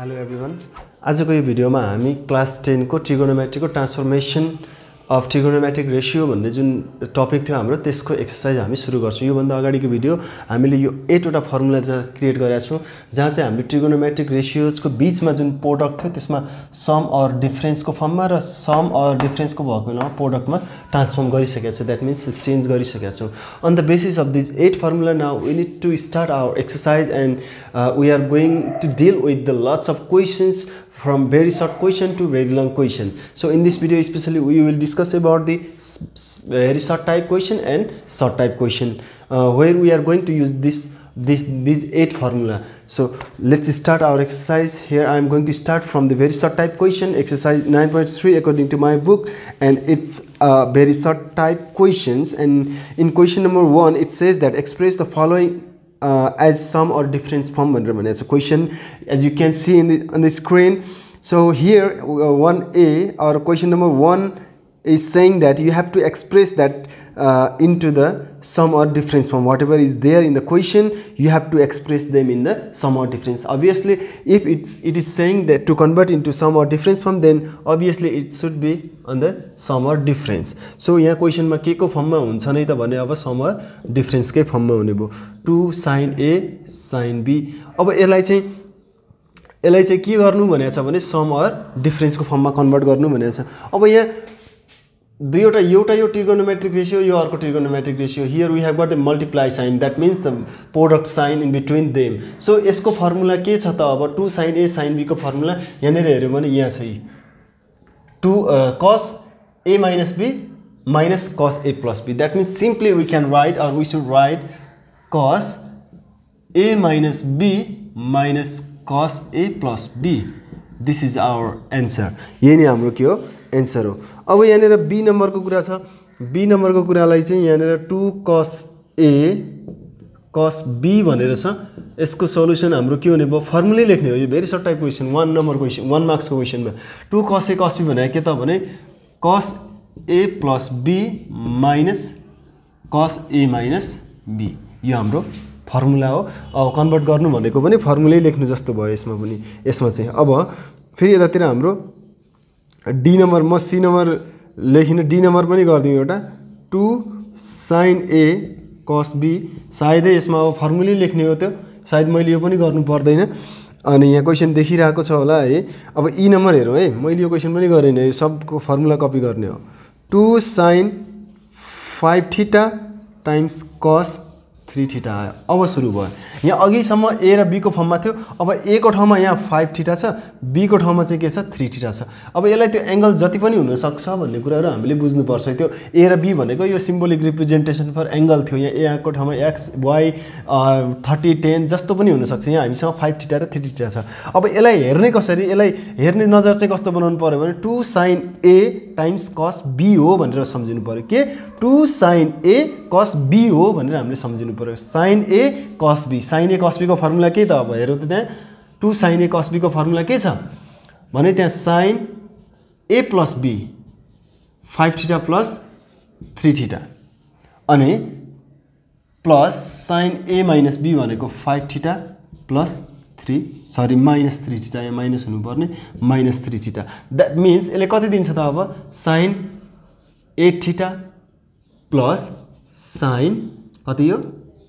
Hello everyone आजको यो भिडियोमा हामी क्लास 10 को ट्रिगोनोमेट्री को ट्रान्सफर्मेसन अफ ट्रिगोनोमेट्रिक रेशियो भन्ने जुन टपिक थियो हाम्रो त्यसको एक्सरसाइज हामी सुरु गर्छौं। यो भन्दा अगाडिको भिडियो हामीले यो 8 वटा फर्मुला क्रिएट गरेका छौं जहाँ चाहिँ हामीले ट्रिगोनोमेट्रिक रेशियोज को बीचमा जुन प्रोडक्ट थियो त्यसमा सम अर डिफरेन्स को फर्ममा र सम अर डिफरेन्स को भएको बेलामा प्रोडक्टमा ट्रान्सफर्म गरिसकेका छौं। दैट मीन्स चेन्ज गरिसकेका छौं। On the basis of this 8 formula now we need to start our exercise and we are going to deal with the lots of questions from very short question to very long question. So in this video especially we will discuss about the very short type question and short type question where we are going to use these 8 formula. So let's start our exercise. Here I am going to start from the very short type question, exercise 9.3 according to my book, and it's very short type questions. And in question number 1 it says that express the following as sum or difference form as a question, as you can see on the screen. So here 1a or question number 1 is saying that you have to express that into the sum or difference form. Whatever is there in the question you have to express them in the sum or difference. Obviously if it is saying that to convert into sum or difference form, then obviously it should be on the sum or difference. So यहाँ question मा के को form मा हुन्छ नै त भने अब सम और डिफरेन्स कै फर्म मा हुने भयो 2 sin a sin b। अब यसलाई चाहिँ के गर्नु भनेको छ भने सम और डिफरेन्स को फर्म मा कन्भर्ट गर्नु भनेको छ। अब यहाँ दुईवटा एउटा यो ट्रिगोनोमेट्रिक रेशियो यो अर्को trigonometric ratio, here we have got the multiply sine, that means the product sine in between them. So यसको फर्मुला के छ त अब 2 sin a sin b को फर्मुला यहाँनिर हेर्यो भने यहाँ छ 2 cos a minus b minus cos a plus b। That means simply we can write or we should write cos a minus b minus cos a plus b। This is our answer. यही नै हाम्रो के हो answer हो। अब यहाँनिर be number को कुरा छ। बी नम्बर को कुरालाई चाहिँ यहाँनिर 2 cos a cos b भनेर छ। यसको सल्युसन हाम्रो के हुने भयो फर्मुलै लेख्ने हो। यो very short type question 1 number question 1 marks को क्वेशनमा 2 cos a cos b भने के त भने cos a plus b minus cos a minus b। यो हाम्रो फर्मुला हो। अब कन्भर्ट गर्नु भनेको पनि फर्मुलै लेख्नु जस्तो भयो यसमा पनि। यसमा चाहिँ अब फेरि यतातिर हाम्रो डी नम्बर म सी नम्बर लेखिन डी नम्बर पनि गर्दिउँ एउटा 2 sin a cos b। सायदै यसमा अब फर्मुलै लेख्ने हो त्यो, सायद मैले यो पनि गर्नु पर्दैन। अनि यहाँ क्वेशन देखिरहेको छ होला है। अब ई नम्बर हेरौँ है, मैले यो क्वेशन पनि गरेन, यो सबको फर्मुला कपी गर्ने हो। 2 sin 5 theta times cos 3 theta आयो। अब सुरु भयो। यहाँ अघिसम्म a र b को फर्ममा थियो, अब a को ठाउँमा यहाँ 5 थीटा छ, b को ठाउँमा चाहिँ के छ 3 थीटा छ। अब यसलाई त्यो एंगल जति पनि हुन सक्छ भन्ने कुराहरु हामीले बुझ्नु पर्छ। त्यो a र b भनेको यो सिम्बोलिक रिप्रेजेन्टेसन फर एंगल थियो। यहाँ a को ठाउँमा x y 30 10 जस्तो पनि हुन सक्छ। यहाँ हामीसँग 5 थीटा र 3 थीटा छ। अब यसलाई हेर्ने कसरी, यसलाई हेर्ने नजर चाहिँ कस्तो बनाउनु पर्यो भने 2 sin a times cos b हो भनेर सम्झिनु पर्यो। के 2 sin a cos b हो भनेर हामीले सम्झिनु पर्यो। sin a cos b, sin a cos b को फर्मुला के त अब हेरौँ त त्यहाँ 2 sin a cos b को फर्मुला के छ भने त्यहाँ sin a plus b 5 theta plus 3 theta अनि प्लस sin a minus b भनेको 5 थीटा प्लस 3 सरी माइनस 3 थीटा, यहाँ माइनस हुनुपर्ने माइनस 3 थीटा। दैट मीन्स यसले कति दिन्छ त अब sin 8 थीटा प्लस sin कति यो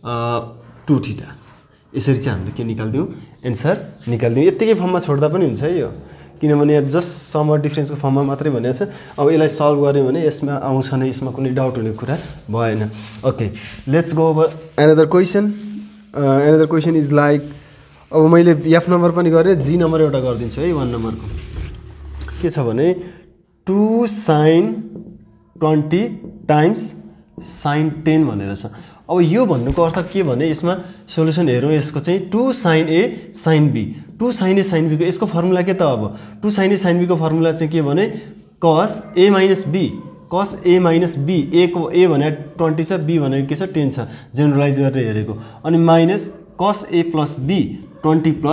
2 थीटा। यसरी चाहिँ हामीले के निकाल्दियौँ एन्सर निकाल्दियौँ। यतिकै फर्ममा छोड्दा पनि हुन्छ है यो, किनभने यहाँ जस्ट सम और डिफरेन्सको फर्ममा मात्रै भनेको छ। अब यसलाई सल्भ गर्यो भने यसमा आउँछ नै, यसमा कुनै डाउट हुने कुरा भएन। Okay let's go over another question. Another question is like, अब मैले एफ नम्बर पनि गरेँ, जी नम्बर एउटा गरिदिन्छु है। 1 नम्बरको के छ भने 2 sin 20 टाइम्स sin 10 भनेर छ। अब यो भन्नुको अर्थ के भने यसमा सोलुसन हेरौँ यसको चाहिँ 2 sin a sin b। 2 sin a sin b को यसको फर्मुला के त अब 2 sin a sin b को फर्मुला चाहिँ के भने cos a minus b, cos a minus b। a को a भने 20 छ, b भनेको के छ 10 छ, जेनरलाइज गरेर हेरेको। अनि minus cos a plus b 20 plus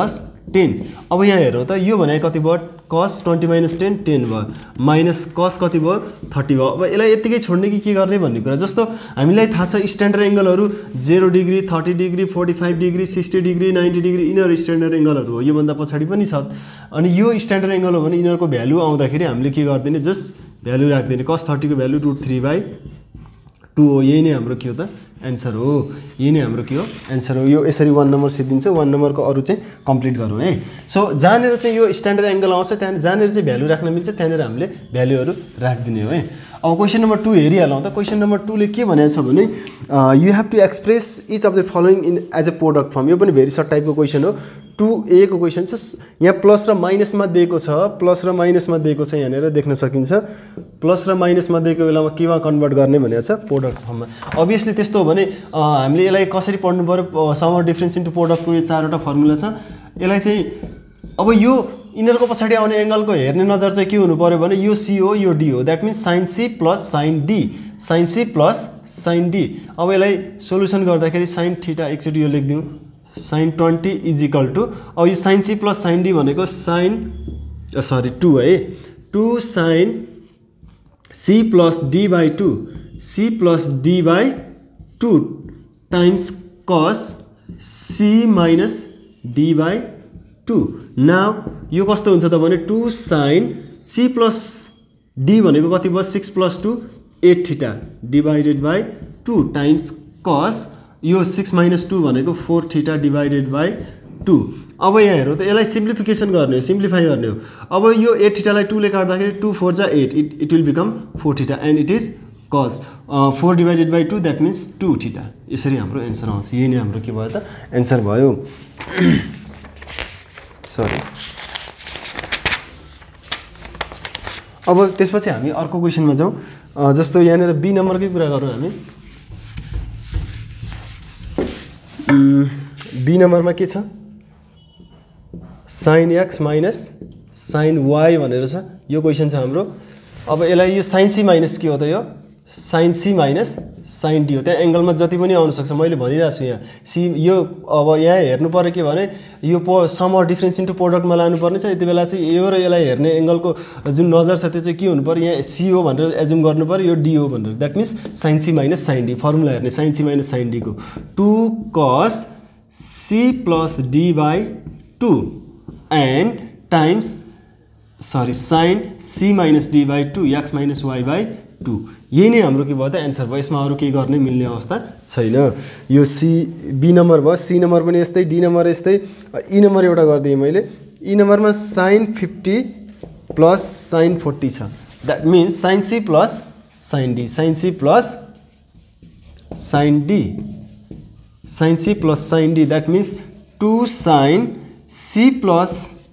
10। अब यहाँ हेरौँ त यो भने कति भयो cos 20 - 10 10 भयो माइनस cos कति भयो 30 भयो। अब यसलाई यतिकै छोड्ने कि के गर्ने भन्ने कुरा जस्तो हामीलाई थाहा छ स्ट्यान्डर्ड एङ्गलहरू 0 degree 30 degree 45 degree 60 degree 90 degree यिनीहरू स्ट्यान्डर्ड एङ्गलहरू हो। योभन्दा पछाडि पनि छ अनि यो स्ट्यान्डर्ड एङ्गल हो भने यिनीहरूको भ्यालु आउँदाखेरि हामीले के गर्दिने जस्ट भ्यालु राख्दिने cos 30 को भ्यालु √3/2 हो। यही नै हाम्रो के हो त एन्सर हो। यही नै हाम्रो के हो एन्सर हो। यो यसरी 1 नम्बर सिद्धिन्छ 1 नम्बरको अरू चाहिँ कम्प्लिट गरौँ है। सो जहाँनिर चाहिँ यो स्ट्यान्डर्ड एङ्गल आउँछ त्यहाँ जहाँनिर चाहिँ भ्यालु राख्न मिल्छ त्यहाँनिर हामीले भ्यालुहरू राखिदिने हो है। अब क्वेसन नम्बर 2 हेरिहालौँ त। क्वेसन नम्बर 2 ले के भनेको छ भने you have to express each of the following in as a product form. यो पनि भेरी सर्ट टाइपको क्वेसन हो। 2A को क्वेसन छ। यहाँ प्लस र माइनसमा दिएको छ प्लस र माइनसमा दिएको छ यहाँनिर देख्न सकिन्छ। प्लस र माइनसमा दिएको बेलामा केमा कन्भर्ट गर्ने भनेको छ प्रोडक्ट फर्ममा। अभियसली त्यस्तो हो भने हामीले यसलाई कसरी पढ्नु पर्यो सम अफ डिफरेन्स इन्टु प्रोडक्टको यो 4वटा फर्मुला छ। यसलाई चाहिँ अब यो यिनीहरूको पछाडि आउने एङ्गलको हेर्ने नजर चाहिँ के हुनु पर्यो भने यो C हो यो D हो। That means sin C plus sin D sin C plus sin D। अब यसलाई सोल्युसन गर्दाखेरि sin थीटा एकचोटि यो लेखिदिउँ sin 20 इज इक्वल टु अब यो sin C plus sin D भनेको sin 2 है 2 sin C plus D/2 C plus D/2 times cos C minus D/2। Now यो कस्तो हुन्छ त भने 2 sin C प्लस D भनेको कति भयो 6 + 2 8 थीटा /2 टाइम्स cos यो 6 - 2 भनेको 4 थीटा /2। अब यहाँ हेरौँ त यसलाई सिम्प्लिफिकेसन गर्ने हो सिम्प्लिफाई गर्ने हो। अब यो 8 थीटालाई 2 ले काट्दाखेरि 2 4 जा 8 it will become 4 theta and it is cos 4 /2 that means 2 theta. यसरी हाम्रो एन्सर आउँछ। यही नै हाम्रो के भयो त एन्सर भयो। सरी अब त्यसपछि हामी अर्को क्वेसनमा जाउँ। जस्तो यहाँनिर बी नम्बरकै कुरा गरौँ हामी। बी नम्बरमा के छ sin x minus sin y भनेर छ। यो क्वेसन छ हाम्रो। अब यसलाई यो sin c माइनस के हो त यो sin c minus sin d हो। त्यहाँ एङ्गलमा जति पनि आउन सक्छ मैले भनिरहेको छु यहाँ सी यो अब यहाँ हेर्नु पर्यो के भने यो सम अफ डिफरेन्स इन्टु प्रोडक्टमा लानुपर्ने छ। यति बेला चाहिँ यो र यसलाई हेर्ने एङ्गलको जुन नजर छ त्यो चाहिँ के हुनु पर्यो यहाँ सी हो भनेर एज्युम गर्नु पर्यो यो डी हो भनेर। That means sin c minus sin d formula हेर्ने sin c minus sin d को 2 cos c plus d/2 and times sin c minus d/2 x minus y/2। यही नै हाम्रो के भयो त एन्सर भयो। यसमा अरू केही गर्ने मिल्ने अवस्था छैन। यो सी बी नम्बर भयो। सी नम्बर पनि यस्तै डी नम्बर यस्तै ई नम्बर एउटा गरिदिएँ मैले। ई नम्बरमा sin 50 प्लस sin 40 छ। That means sin c plus sin d sin c plus sin d sin c plus sin d that means 2 sin c plus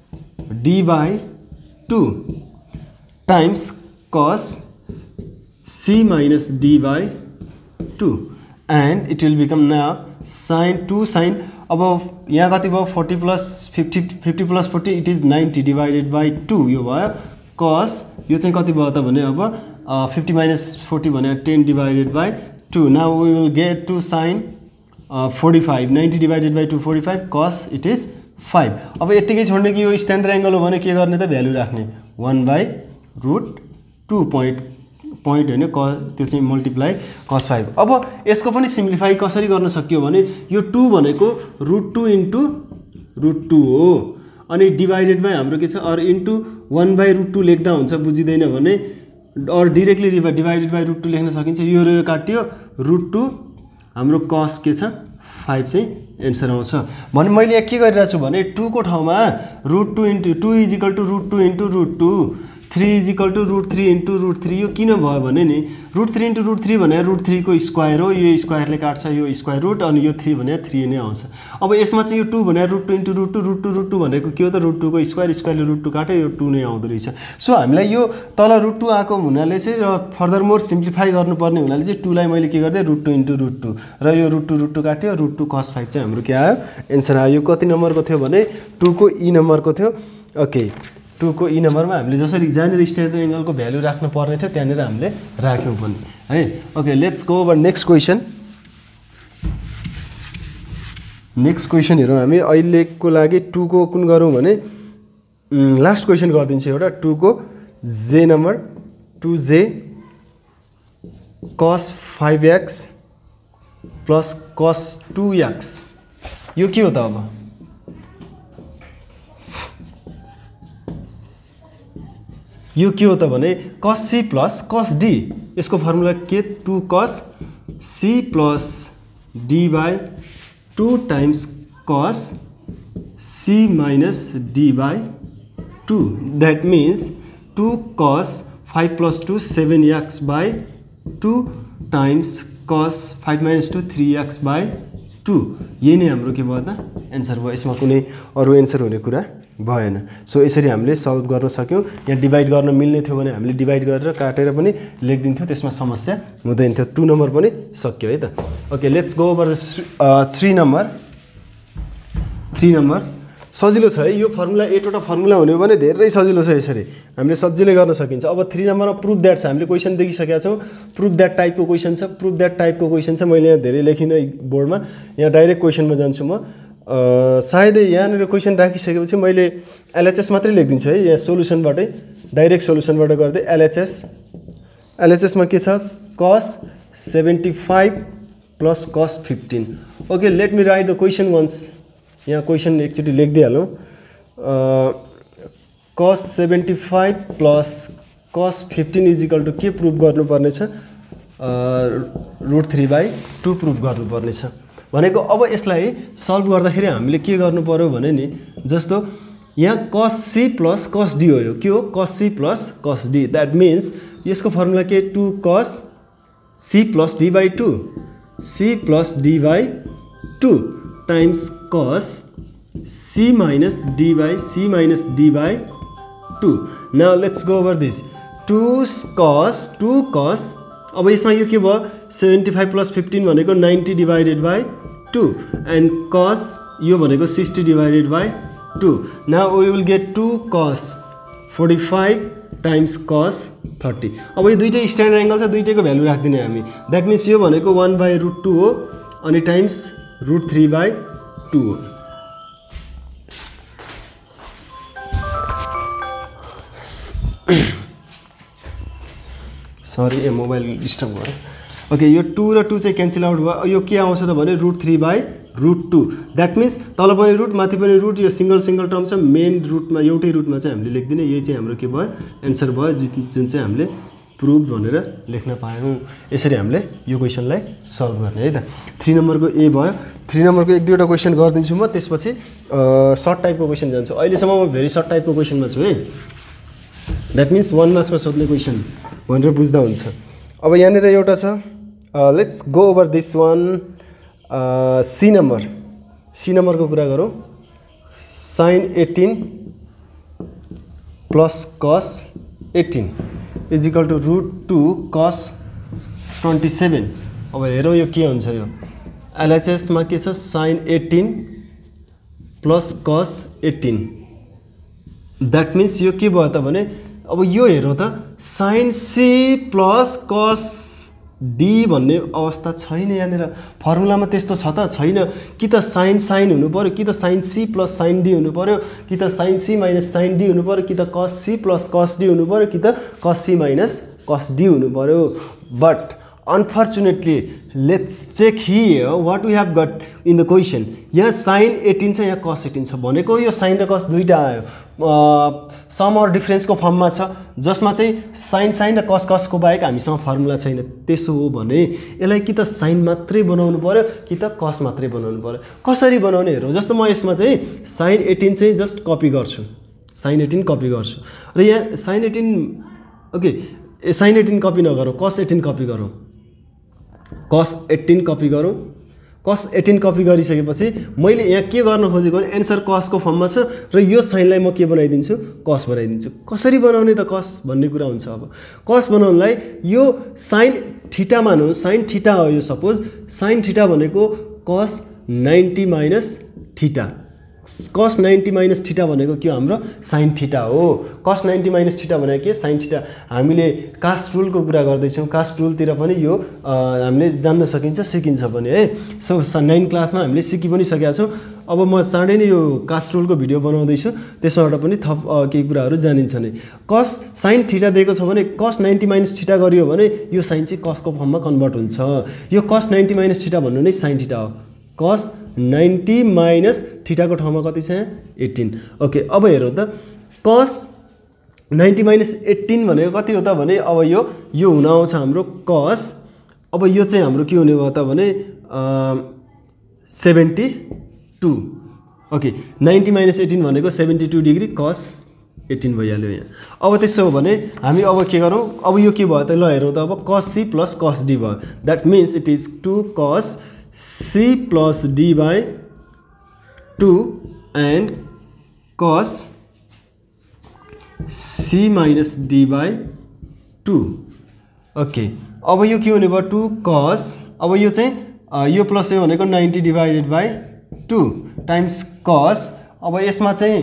d/2 times cos c minus d/2 and it will become now sin 2 sin अब यहाँ कति भयो 40 plus 50 plus 40 it is 90 /2 यो भयो cos यो चाहिँ कति भयो त भने अब 50 माइनस 40 भने 10 /2। Now we will get to sin 45 90 /2 45 cos इट इज 5। अब यतिकै छोड्ने कि यो स्ट्यान्डर्ड एङ्गल हो भने के गर्ने त भ्यालु राख्ने 1/√2 पोइन्ट होइन त्यो चाहिँ मल्टिप्लाई cos 5। अब यसको पनि सिम्प्लिफाई कसरी गर्न सकियो भने यो 2 भनेको √2 इन्टु √2 हो अनि डिभाइडेड बाई हाम्रो के छ अर इन्टु 1/√2 लेख्दा हुन्छ बुझिँदैन भने अर डिरेक्टली डिभाइडेड बाई √2 लेख्न सकिन्छ। यो र यो काट्यो √2 हाम्रो cos के छ 5 चाहिँ एन्सर आउँछ। भने मैले यहाँ के गरिरहेको छु भने 2 को ठाउँमा √2 into 2 is equal to √2 into √2 3 is equal to √3 into √3। यो किन भयो भने नि √3 इन्टु √3 भने √3 को स्क्वायर हो। यो स्क्वायरले काट्छ यो स्क्वायर रुट अनि यो 3 भने 3 नै आउँछ। अब यसमा चाहिँ यो 2 भने √2 इन्टु √2 भनेको के हो त √2 को स्क्वायर स्क्वायरले √2 काट्यो यो 2 नै आउँदो रहेछ। सो हामीलाई यो तल √2 आएको हुनाले चाहिँ र फर्दर मोर सिम्प्लिफाई गर्नुपर्ने हुनाले चाहिँ 2 लाई मैले के गर्दै √2 इन्टु √2 र यो √2 काट्यो √2 cos 5 चाहिँ हाम्रो के आयो एन्सर आयो। यो कति नम्बरको थियो भने 2 को ई नम्बरको थियो। ओके 2 को ई नम्बरमा हामीले जसरी जहाँनिर स्ट्यान्डर्ड एङ्गलको भ्यालु राख्नु पर्ने थियो त्यहाँनिर हामीले राख्यौँ पनि है। Okay let's go over next question. Next question हेरौँ हामी अहिलेको लागि 2 को कुन गरौँ भने लास्ट क्वेसन गरिदिन्छु एउटा 2 को जे number 2j cos 5x plus cos 2x यो के हो त अब यो के हो त भने cos c plus cos d यसको फर्मुला के 2 cos c plus d by 2 times cos c minus d by 2 that means 2 cos 5 plus 2 7x by 2 times cos 5 minus 2 3x by 2 यही नै हाम्रो के भयो त एन्सर भयो यसमा कुनै अरु एन्सर हुने कुरा भएन सो यसरी हामीले सल्भ गर्न सक्यौं यहाँ डिवाइड गर्न मिल्ने थियो भने हामीले डिवाइड गरेर काटेर पनि लेख्दिन्थ्यौ त्यसमा समस्या हुँदैन थियो 2 नम्बर पनि सक्यो है त okay let's go over the 3 number सजिलो छ है यो फर्मुला एटवटा फर्मुला हुने हो भने धेरै सजिलो छ यसरी हामीले सजिलै गर्न सकिन्छ अब 3 नम्बरमा प्रुफ दैट छ हामीले क्वेशन देखिसकेका छौं प्रुफ दैट टाइपको क्वेशन छ प्रुफ दैट टाइपको क्वेशन छ मैले यहाँ धेरै लेखिन बोर्डमा यहाँ डाइरेक्ट क्वेशनमा जान्छु म सायदै यहाँनिर क्वेशन राखिसकेपछि मैले एलएचएस मात्रै लेख्दिन्छु है यहाँ सोलुसनबाटै डाइरेक्ट सोलुसनबाट गर्दै एलएचएस मा के छ cos 75 plus cos 15 okay let me write the question once यहाँ क्वेशन एकचोटी लेख्दै हालौं cos 75 plus cos 15 is equal to के प्रुफ गर्नुपर्ने छ √3/2 प्रुफ गर्नुपर्ने छ भनेको अब यसलाई सल्भ गर्दाखेरि हामीले के गर्नु पर्यो भने नि जस्तो यहाँ cos c plus cos d हो यो के हो cos c plus cos d that means यसको फर्मुला के 2 cos c plus d by 2 c plus d by 2 times cos c minus d by c minus d by 2 now let's go over this 2 cos अब यसमा यो के भयो 75 plus 15 भनेको 90 divided by 2 and cos यो भनेको 60 divided by 2 now we will get 2 cos 45 times cos 30 अब यो दुईटै स्ट्यान्डर्ड एंगल छ दुईटैको भ्यालु राख्दिने हामी दैट मीन्स यो भनेको 1/√2 हो अनि टाइम्स √3/2 हो सरी ए मोबाइल डिस्टर्ब भयो ओके यो 2 र 2 चाहिँ क्यान्सल आउट भयो यो के आउँछ त भने √3/√2 दैट मीन्स तल पनि रुट माथि पनि रुट यो सिंगल टर्म छ मेन रुटमा एउटै रुटमा चाहिँ हामीले लेख्दिने यही चाहिँ हाम्रो के भयो एन्सर भयो जुन चाहिँ हामीले प्रुफ भनेर लेख्न पायौं यसरी हामीले यो क्वेशनलाई सल्भ गर्ने है त 3 नम्बरको ए भयो 3 नम्बरको एक दुईटा क्वेशन गर्दिन्छु म त्यसपछि सर्ट टाइपको क्वेशन जान्छु अहिलेसम्म म भेरी सर्ट टाइपको क्वेशनमा छु है दैट मीन्स 1 मार्क्समा सोध्ने क्वेशन भनेर बुझ्दा हुन्छ अब यहाँनिर एउटा छ let's go over this one C नम्बरको कुरा गरौँ sin 18 plus cos 18 is equal to √2 cos 27 अब हेरौँ यो के हुन्छ यो एलएचएस मा के छ sin 18 plus cos 18 that means यो के भयो त भने अब यो हेरौँ त sin c plus cos d भन्ने अवस्था छैन यहाँनिर फर्मुलामा त्यस्तो छ त छैन कि त sin हुनु पर्यो कि त sin c plus sin d हुनु पर्यो कि त sin c minus sin d हुनु पर्यो कि त cos c plus cos d हुनु पर्यो कि त cos c minus cos d हुनु पर्यो but unfortunately let's check here what we have got in the question यहाँ sin 18 छ यहाँ cos 18 छ भनेको यो sin र cos दुईटा आयो सम अर डिफरेन्स को फर्ममा छ जसमा चाहिँ sin र cos को बाहेक हामीसँग फर्मुला छैन त्यसो हो भने यसलाई कि त sin मात्रै बनाउनु पर्यो कि त cos मात्रै बनाउनु पर्यो कसरी बनाउने हेरौँ जस्तो म यसमा चाहिँ sin 18 चाहिँ जस्ट कपी गर्छु sin 18 कपी गर्छु र यहाँ sin 18 ओके sin 18 कपी नगरौँ cos 18 कपी गरौँ cos 18 कपी गरौँ cos 18 कपी गरिसकेपछि मैले यहाँ के गर्न खोजेको भने एन्सर cos को फर्ममा छ र यो साइनलाई म के बनाइदिन्छु cos बनाइदिन्छु कसरी बनाउने त cos भन्ने कुरा हुन्छ अब cos बनाउनलाई यो sin थीटा मानौँ sin थीटा हो यो सपोज sin थीटा भनेको cos 90 minus theta cos 90 minus theta भनेको के हाम्रो sin थीटा हो। cos 90 माइनस थीटा भनेको के sin थीटा। हामीले कास्ट रुलको कुरा गर्दै छौं। कास्ट रुलतिर पनि यो हामीले जान्न सकिन्छ सिकिन्छ पनि है। सो 9 क्लासमा हामीले सिकि पनि सकेका छौं। अब म चाँडै नै यो कास्ट रुलको भिडियो बनाउँदै छु, त्यसबाट पनि थप केही कुराहरु जानिन्छ नै। cos sin थीटा दिएको छ भने cos 90 माइनस थीटा गरियो भने यो sin चाहिँ cos को फर्ममा कन्भर्ट हुन्छ। यो cos 90 माइनस थीटा भन्नु नै sin थीटा हो। cos 90 माइनस थीटा को ठाउँमा कति छ 18। ओके अब हेरौँ त cos 90 माइनस 18 भनेको कति हो त भने अब यो हुन आउँछ हाम्रो cos, अब यो चाहिँ हाम्रो के हुने भयो त भने 72। ओके 90 माइनस 18 भनेको 72 डिग्री cos 18 भइहाल्यो यहाँ। अब त्यसो हो भने हामी अब के गरौँ, अब यो के भयो त ल हेरौँ त अब cos c plus cos d भयो। That means it is 2 cos c plus d by 2 and cos c minus d by 2। Okay अब यो के हुने भयो 2 cos, अब यो चाहिँ यो प्लस यो भनेको 90 डिवाइडेड बाई 2 टाइम्स cos, अब यसमा चाहिँ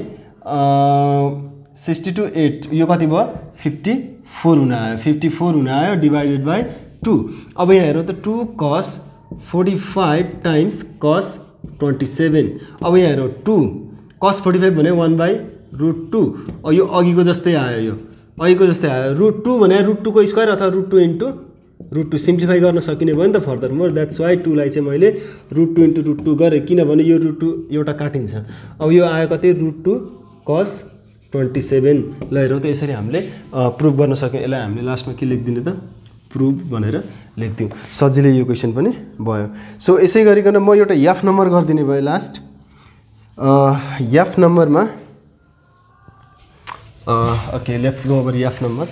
62 8 यो कति भयो 54 हुन आयो, 54 हुन आयो डिवाइडेड बाई 2। अब यहाँ हेरौँ त 2 cos 45 टाइम्स cos 27। अब यहाँ हेरौँ 2 cos 45 भने 1/√2। यो अघिको जस्तै आयो, यो अघिको जस्तै आयो। √2 भने √2 को स्क्वायर अथवा √2 इन्टु √2 सिम्प्लिफाई गर्न सकिने भयो नि त फर्दर मोर। द्याट्स वाइ 2 लाई चाहिँ मैले √2 इन्टु √2 गरेँ, किनभने यो √2 एउटा काटिन्छ। अब यो आयो कति √2 cos 27। ल हेरौँ त यसरी हामीले प्रुभ गर्न सक्यौँ। यसलाई हामीले लास्टमा के लेखिदिने त प्रुभ भनेर लेख्दिउँ, सजिलै यो क्वेसन पनि भयो। सो यसै गरिकन म एउटा f नम्बर गरिदिने भयो लास्ट। f नम्बरमा okay let's go over f number.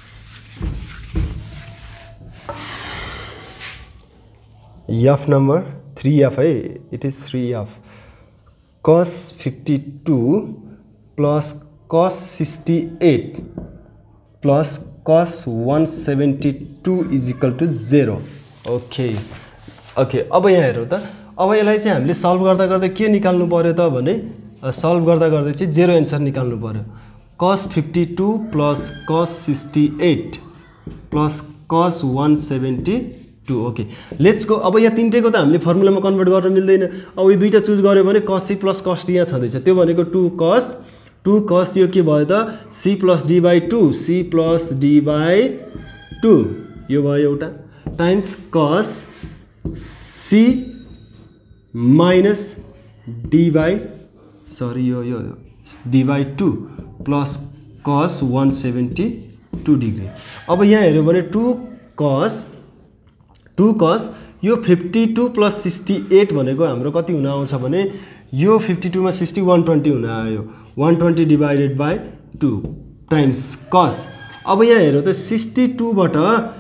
f number 3f है, it is 3f। cos 52 plus cos 68 plus cos 172 is equal to 0। Okay okay अब यहाँ हेरौँ त, अब यसलाई चाहिँ हामीले सल्भ गर्दा गर्दै के निकाल्नु पर्यो त भने सल्भ गर्दा गर्दै चाहिँ 0 एन्सर निकाल्नु पर्यो। cos 52 plus cos 68 plus cos 172। Okay let's go. अब यहाँ तिनटैको त हामीले फर्मुलामा कन्भर्ट गर्न मिल्दैन। अब यो दुईटा चुज गर्यो भने cos c plus cos d यहाँ छँदैछ, त्यो भनेको 2 cos यो के भयो त c plus d by 2, c plus d by 2 यो भयो एउटा times cos c minus d by यो d by 2 plus cos 172 degree. अब यहाँ हेऱ्यो भने 2 cos यो 52 प्लस 68 भनेको हाम्रो कति हुन आउँछ भने यो 52 मा 60 120 हुन आयो, 120 डिवाइडेड बाई 2 टाइम्स cos। अब यहाँ हेरौँ त 52 बाट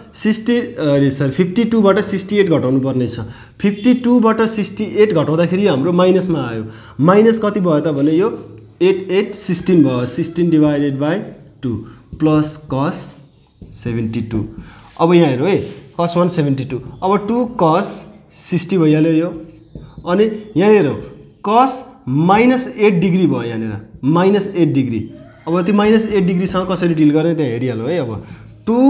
52 बाट 68 घटाउनु पर्ने छ। 52 बाट 68 घटाउँदाखेरि हाम्रो माइनसमा आयो, माइनस कति भयो त भने यो 8 16 भयो, 16 डिवाइडेड बाई 2 प्लस cos 72। अब यहाँ हेरौँ है cos 172, अब 2 cos 60 भइहाल्यो यो, अनि यहाँ हेरौँ cos -8 डिग्री भयो, यहाँनिर -8 डिग्री। अब त्यो -8 डिग्रीसँग कसरी डिल गर्ने त्यहाँ हेरिहाल्नु है। अब 2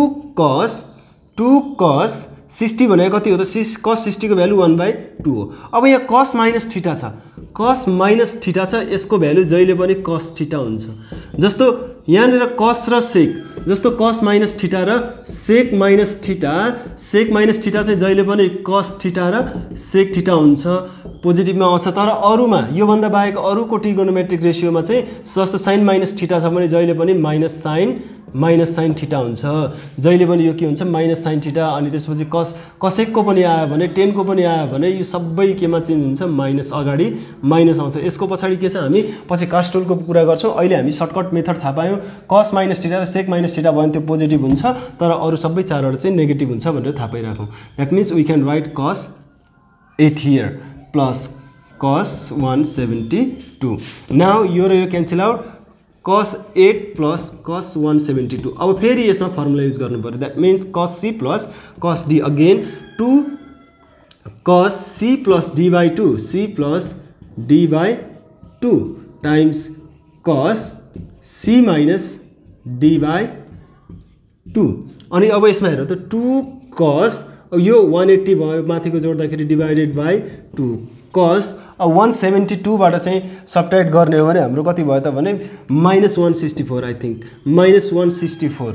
cos 60 भनेको कति हो त cos 60 को भ्यालु 1/2 हो। अब यहाँ cos माइनस थीटा छ, cos माइनस थीटा छ, यसको भ्यालु जहिले पनि cos थीटा हुन्छ। जस्तो यहाँनिर cos र sec, जस्तो cos माइनस थीटा र sec माइनस थीटा चाहिँ जहिले पनि cos थीटा र sec थीटा हुन्छ, पोजिटिभमा आउँछ। तर अरूमा योभन्दा बाहेक अरूको ट्रिगोनोमेट्रिक रेसियोमा चाहिँ जस्तो sin माइनस थीटा छ भने जहिले पनि माइनस sin थीटा हुन्छ, जहिले पनि यो के हुन्छ माइनस sin थीटा। अनि त्यसपछि cosec को पनि आयो भने 10 को पनि आयो भने यो सबै केमा चेन्ज हुन्छ माइनस, अगाडि माइनस आउँछ। यसको पछाडि के छ हामी पछि कास्ट रुलको कुरा गर्छौँ। अहिले हामी सर्टकट मेथड थाहा पायौँ, cos माइनस थीटा र sec माइनस थीटा भयो भने त्यो पोजिटिभ हुन्छ, तर अरू सबै चारवटा चाहिँ नेगेटिभ हुन्छ भनेर थाहा पाइराखौँ। That means we can write cos 8 here plus cos 172। नाउ यो र यो cancel out, cos 8 plus cos 172। अब फेरि यसमा फर्मुला युज गर्नु पर्यो। That means cos c plus cos d, again 2 cos c plus d by 2, c plus d by 2 times cos c minus d by 2 अनि अब यसमा हेर त 2 cos अब यो 180 भयो माथिको जोड्दाखेरि डिभाइडेड बाई 2 cos अब 172 बाट चाहिँ सबट्र्याक्ट गर्ने हो भने हाम्रो कति भयो त भने -164 आई थिंक -164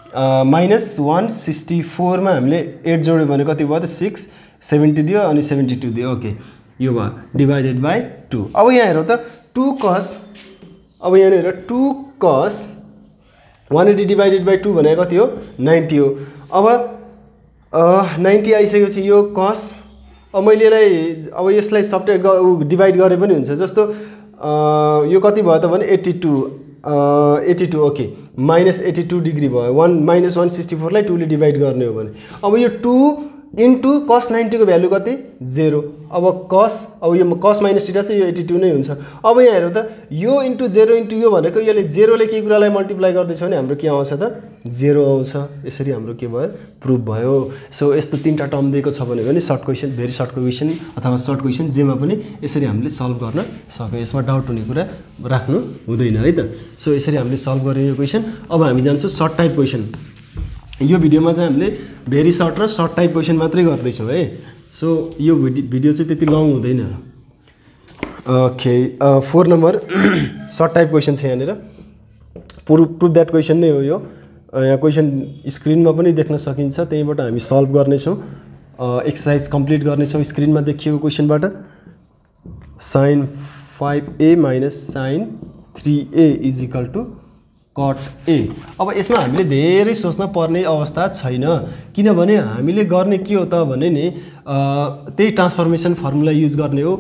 -164 मा हामीले 8 जोड्यो भने कति भयो त 6 70 दियो अनि 72 दियो ओके यो भयो डिभाइडेड बाई 2 अब यहाँ हेरौ त 2 cos अब यहाँ हेर 2 cos 180 डिभाइडेड बाई 2 भनेको कति हो 90 हो अब 90 आइसकेपछि यो cos अब मैले अब यसलाई सबट्र्याक्ट डिभाइड गरे पनि हुन्छ जस्तो यो कति भयो त भने 82 ओके -82 डिग्री भयो -164 लाई 2 ले डिभाइड गर्ने हो भने अब यो 2 इन्टु cos 90 को भ्यालु कति 0 अब cos अब यो cos माइनस थीटा चाहिँ यो 82 नै हुन्छ अब यहाँ हेरौ त यो इन्टु 0 इन्टु यो भनेको यसले 0 ले के कुरालाई मल्टिप्लाई गर्दैछ भने हाम्रो के आउँछ त 0 आउँछ यसरी हाम्रो के भयो प्रुफ भयो सो यस्तो तीनटा टर्म दिएको छ भने पनि short question very short question अथवा सर्ट क्वेशन जेमा पनि यसरी हामीले सल्भ गर्न सक्यो यसमा डाउट हुने कुरा राख्नु हुँदैन है त सो यसरी हामीले सल्भ गर्ने यो क्वेशन अब हामी जान्छौं सर्ट टाइप क्वेशन यो भिडियोमा चाहिँ हामीले भेरी सर्ट र सर्ट टाइप क्वेशन मात्रै गर्दै छौं है सो यो भिडियो चाहिँ त्यति लङ हुँदैन okay 4 number short type question छ यहाँनिर प्रुफ दैट क्वेशन नै हो यो यहाँ क्वेशन स्क्रिनमा पनि देख्न सकिन्छ त्यहीबाट हामी सल्भ गर्ने छौं एक्सरसाइज कम्प्लिट गर्ने छौं स्क्रिनमा देखिएको क्वेशनबाट sin 5a minus sin 3a is equal to cot a अब यसमा हामीले धेरै सोच्न पर्ने अवस्था छैन किनभने हामीले गर्ने के हो त भने नि त्यही ट्रान्सफर्मेसन फर्मुला युज गर्ने हो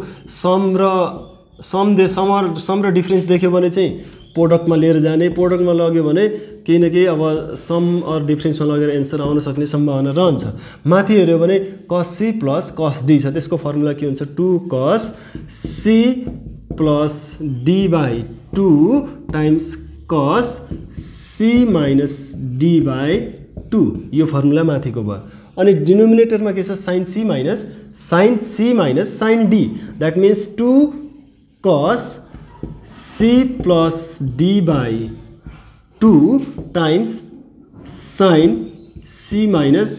सम र डिफरेन्स देख्यो भने चाहिँ प्रोडक्टमा लिएर जाने प्रोडक्टमा लग्यो भने केही न केही अब सम अर डिफरेन्समा लगेर एन्सर आउन सक्ने सम्भावना रहन्छ माथि हेर्यो भने cos c plus cos d छ त्यसको फर्मुला के हुन्छ 2 cos c plus d by 2 times cos c minus d by 2 यो फर्मुला माथिको भयो अनि डिनोमिनेटरमा के छ sin c minus sin d that means 2 cos c plus d by 2 times sin c minus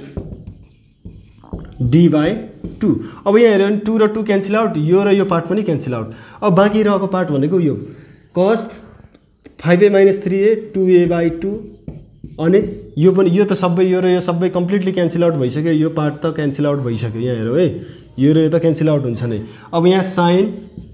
d by 2 अब यहाँ हेर्यो भने 2 र 2 क्यान्सल आउट यो र यो पार्ट पनि क्यान्सल आउट अब बाँकी रहेको पार्ट भनेको यो cos 5a minus 3a 2a by 2 अनि यो पनि यो त सबै यो र यो सबै कम्प्लिटली क्यान्सल आउट भइसक्यो यो पार्ट त क्यान्सल आउट भइसक्यो यहाँ हेरौ है यो र यो त क्यान्सल आउट हुन्छ नै अब यहाँ sin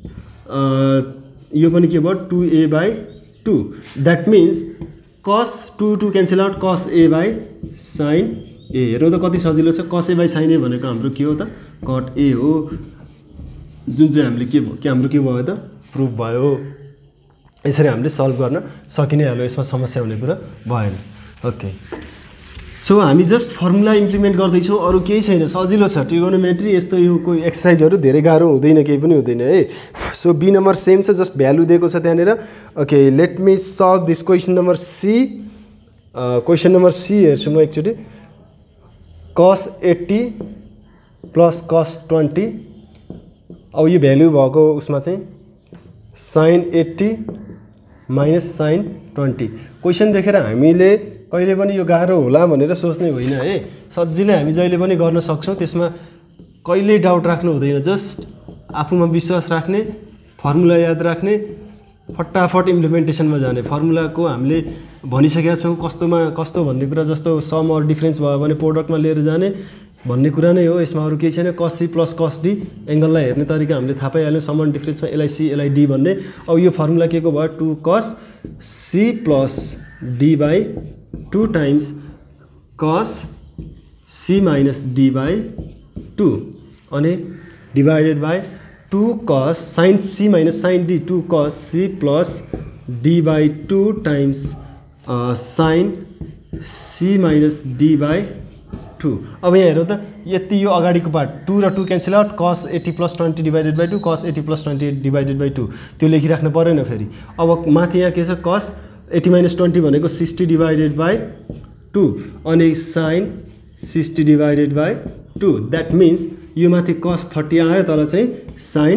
यो पनि के भयो 2a by 2 that means cos 2 cancel out cos a by sin a हेरौ त कति सजिलो छ cos a by sin a भनेको हाम्रो के हो त cot a हो जुन चाहिँ हामीले के भयो हाम्रो के भयो त प्रुफ भयो यसरी हामीले सल्भ गर्न सकिने हालो यसमा समस्या हुने कुरा भएन ओके सो हामी जस्ट फर्मुला इम्प्लिमेन्ट गर्दै छौं अरु केही छैन सजिलो छ ट्रिगोनोमेट्री यस्तो यो कोही एक्सरसाइजहरु धेरै गाह्रो हुँदैन केही पनि हुँदैन है सो बी नम्बर सेम छ जस्ट भ्यालु दिएको छ त्यहाँनेर okay let me solve this question number C question number C हेर्छु म एकचोटी cos 80 plus cos 20 अब यो भ्यालु भएको उसमा चाहिँ sin 80 minus sin 20 क्वेशन देखेर हामीले कहिले पनि यो गाह्रो होला भनेर सोच्ने होइन है सजिलै हामी जहिले पनि गर्न सक्छौं त्यसमा कहिले डाउट राख्नु हुँदैन जस्ट आफुमा विश्वास राख्ने फर्मुला याद राख्ने फटाफट इम्प्लिमेन्टेसनमा जाने फर्मुलाको हामीले भनिसकेका छौं कस्तो भन्ने कुरा जस्तो सम अर डिफरेन्स भयो भने प्रोडक्टमा लिएर जाने भन्ने कुरा नै हो यसमा अरु केही छैन cos c plus cos d एंगललाई हेर्ने तरिका हामीले थाहा पाइहाल्यौ सम अर डिफरेन्समा LIC LID भन्ने अब यो फर्मुला के को भयो 2 cos c plus d by 2 times cos c minus d by 2 अनि divided by 2 cos sin c minus sin d 2 cos c plus d by 2 times sin c minus d by 2 अब यहाँ हेरौ त यति यो अगाडिको पार्ट 2 र 2 cancel out cos 80 plus 20 divided by 2 cos 80 plus 20 divided by 2 त्यो लेखिराख्नु पर्दैन फेरि अब माथि यहाँ के छ cos 80 minus 20 भनेको 60 divided by 2 अनि sin 60 divided by 2 that means यो माथि cos 30 आयो तर चाहिँ sin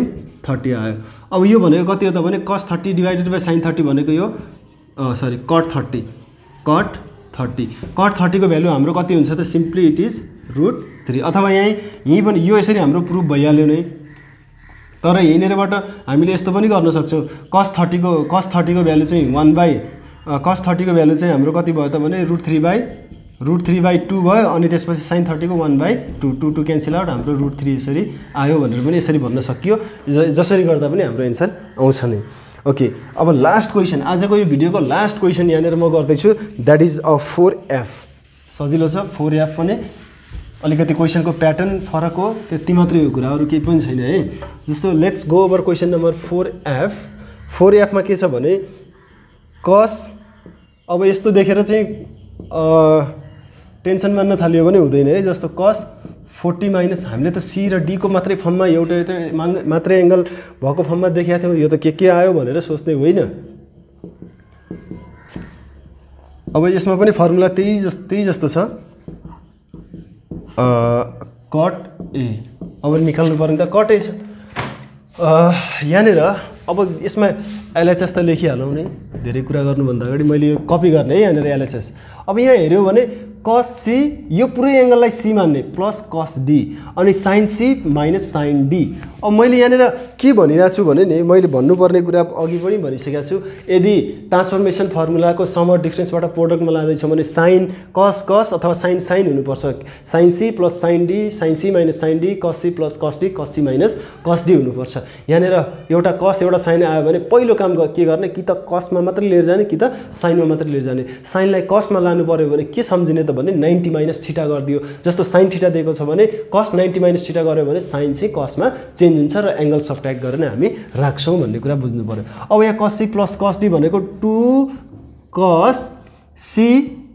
30 आयो। अब यो भनेको कति हो त भने cos 30 डिवाइडेड बाइ sin 30 भनेको यो सरी cot 30 cot 30 को भ्यालु हाम्रो कति हुन्छ त सिम्पली इट इज √3 अथवा यही पनि यो यसरी हाम्रो प्रुफ भइहाल्यो नै। तर यहीँनेरबाट हामीले यस्तो पनि गर्न सक्छौँ cos 30 को भ्यालु चाहिँ 1 बाइ cos 30 को भ्यालु चाहिँ हाम्रो कति भयो त भने √3/2 भयो अनि त्यसपछि sin 30 को 1/2 2 क्यान्सल आउट हाम्रो √3 यसरी आयो भनेर पनि यसरी भन्न सकियो। जसरी गर्दा पनि हाम्रो एन्सर आउँछ नै। ओके अब लास्ट क्वेसन आजको यो भिडियोको लास्ट क्वेसन यहाँनिर म गर्दैछु द्याट इज अ 4F। सजिलो छ 4F पनि अलिकति क्वेसनको प्याटर्न फरक हो त्यति मात्रै हो कुरा अरू केही पनि छैन है। जस्तो let's go over question number 4F मा के छ भने cos अब यस्तो देखेर चाहिँ टेन्सन मान्न थालियो भने हुँदैन है। जस्तो cos 40 माइनस हामीले त C र D को मात्रै फर्ममा एउटा मात्रै एंगल भएको फर्ममा देखेका थियौँ यो त के आयो भनेर सोच्दै होइन। अब यसमा पनि फर्मुला त्यही जस्तो छ cot A अब निकाल्नु पर्ने त cot A छ। यहाँनिर अब यसमा LHS त लेखिहालौँ नै धेरै कुरा गर्नुभन्दा अगाडि मैले यो कपी गर्ने है यहाँनिर LHS। अब यहाँ हेऱ्यो भने cos C यो पुरै एंगललाई C मान्ने प्लस cos D अनि sin C minus sin D। अब मैले यहाँनिर के भनिरहेको छु भने नि मैले भन्नुपर्ने कुरा अघि पनि भनिसकेको छु यदि ट्रान्सफर्मेसन फर्मुलाको सम अर डिफरेन्सबाट प्रोडक्टमा लाँदैछौँ भने sin cos अथवा sin हुनुपर्छ sin C plus sin D sin C minus sin D cos C plus cos D cos C minus cos D हुनुपर्छ। यहाँनिर एउटा cos एउटा sin आयो भने पहिलो काम के गर्ने कि त cosमा मात्रै लिएर जाने कि त sinमा मात्रै लिएर जाने। sinलाई cosमा लानु पर्यो भने के सम्झिने त भने 90 माइनस थीटा गरिदियो। जस्तो sin थीटा दिएको छ भने cos 90 माइनस थीटा गर्यो भने sin चाहिँ cosमा चेन्ज हुन्छ र एंगल सब्ट्र्याक्ट गरेर हामी राख्छौँ भन्ने कुरा बुझ्नु पर्यो। अब यहाँ cos C plus cos D भनेको 2 cos C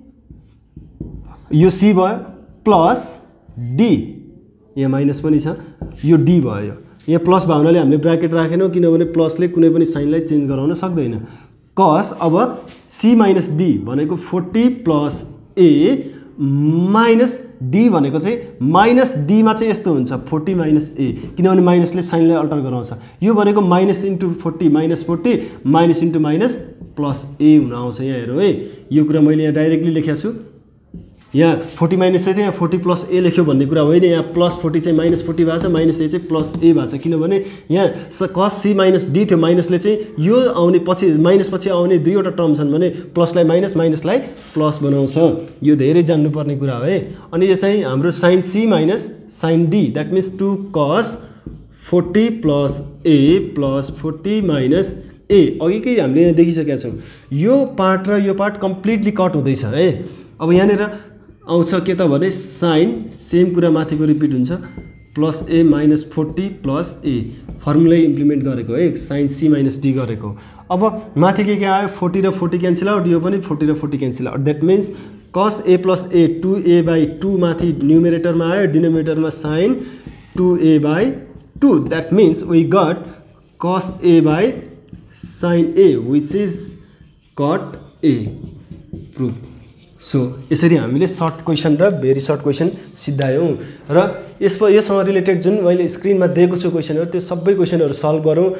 यो C भयो प्लस D यहाँ माइनस पनि छ यो D भयो। यहाँ प्लस भयो हुनाले हामीले ब्र्याकेट राखेनौँ किनभने प्लसले कुनै पनि साइनलाई चेन्ज गराउन सक्दैन। cos अब C माइनस D भनेको 40 प्लस A माइनस D भनेको चाहिँ माइनस D मा चाहिँ यस्तो हुन्छ 40 माइनस A किनभने माइनसले साइनलाई अल्टर गराउँछ। यो भनेको minus into 40 minus 40 minus into minus plus A हुन आउँछ। यहाँ हेरौँ है यो कुरा मैले यहाँ डाइरेक्टली लेखेको छु। यहाँ 40 माइनस चाहिँ यहाँ 40 प्लस A लेख्यो भन्ने कुरा होइन। यहाँ प्लस 40 चाहिँ माइनस 40 भएको छ माइनस A चाहिँ प्लस A भएको छ किनभने यहाँ cos C माइनस D थियो माइनसले चाहिँ यो आउने पछि माइनस पछि आउने दुईवटा टर्म छन् भने प्लसलाई माइनस माइनसलाई प्लस बनाउँछ। यो धेरै जान्नुपर्ने कुरा हो है। अनि यो चाहिँ हाम्रो sin C minus sin D that means 2 cos 40 plus A plus 40 minus A अघिकै हामीले यहाँ देखिसकेका छौँ। यो पार्ट र यो पार्ट कम्प्लिटली कट हुँदैछ है। अब यहाँनिर आउँछ के त भने sin सेम कुरा माथिको रिपिट हुन्छ plus A minus 40 plus A formula implement गरेको है sin C माइनस D गरेको। अब माथि के आयो 40 र 40 क्यान्सल आउट यो पनि 40 र 40 cancel out that means cos A plus A 2A/2 माथि न्युमेरेटरमा आयो डिनोमिनेटरमा sin 2A/2 that means we got cos A by sin A which is cot A proof. So यसरी हामीले सर्ट क्वेसन र भेरी सर्ट क्वेसन सिद्धायौँ र यससँग रिलेटेड जुन मैले स्क्रिनमा दिएको छु क्वेसनहरू त्यो सबै क्वेसनहरू सल्भ गरौँ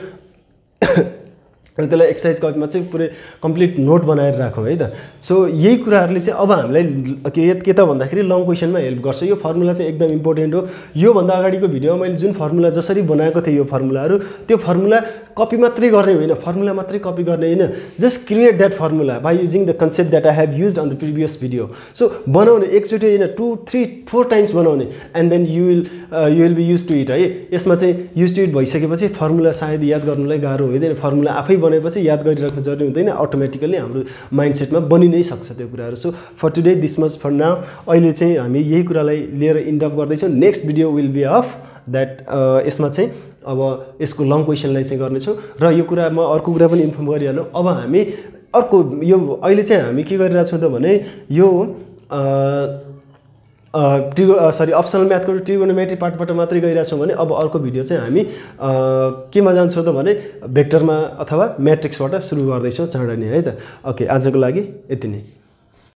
र त्यसलाई एक्सर्साइज कपीमा चाहिँ पुरै कम्प्लिट नोट बनाएर राखौँ है त। सो यही कुराहरूले चाहिँ अब हामीलाई के त भन्दाखेरि लङ क्वेसनमा हेल्प गर्छ। यो फर्मुला चाहिँ एकदम इम्पोर्टेन्ट हो। योभन्दा अगाडिको भिडियोमा मैले जुन फर्मुला जसरी बनाएको थिएँ यो फर्मुलाहरू त्यो फर्मुला कपी मात्रै गर्ने होइन फर्मुला मात्रै कपी गर्ने होइन just create that formula by using the concept that I have used on the previous video. So बनाउने एकचोटि होइन 2, 3, 4 टाइम्स बनाउने and then you will be use to it है। यसमा चाहिँ युज टु इट भइसकेपछि फर्मुला सायद याद गर्नुलाई गाह्रो हुँदैन। फर्मुला आफै बनेपछि याद गरिराख्नु जरुरी हुँदैन अटोमेटिकली हाम्रो माइन्डसेटमा बनि नै सक्छ त्यो कुराहरू। So for today this much for now अहिले चाहिँ हामी यही कुरालाई लिएर इन्ड अप गर्दैछौँ। Next video will be of that यसमा चाहिँ अब यसको लङ क्वेसनलाई चाहिँ गर्नेछौँ र यो कुरा म अर्को कुरा पनि इन्फर्म गरिहालौँ। अब हामी अर्को यो अहिले चाहिँ हामी के गरिरहेछौँ त भने यो अप्सनल म्याथको ट्रिगोनोमेट्री पार्टबाट मात्रै गइरहेछौँ भने अब अर्को भिडियो चाहिँ हामी केमा जान्छौँ त भने भेक्टरमा अथवा म्याट्रिक्सबाट सुरु गर्दैछौँ चाँडै नै है त। ओके आजको लागि यति नै।